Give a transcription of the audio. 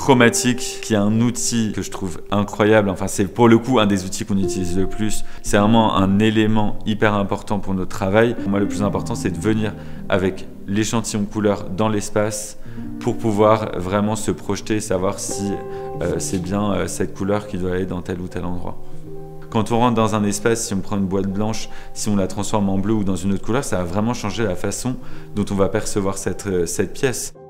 chromatique, qui est un outil que je trouve incroyable. Enfin, c'est pour le coup un des outils qu'on utilise le plus. C'est vraiment un élément hyper important pour notre travail. Pour moi, le plus important, c'est de venir avec l'échantillon couleur dans l'espace pour pouvoir vraiment se projeter et savoir si c'est bien cette couleur qui doit aller dans tel ou tel endroit. Quand on rentre dans un espace, si on prend une boîte blanche, si on la transforme en bleu ou dans une autre couleur, ça va vraiment changer la façon dont on va percevoir cette pièce.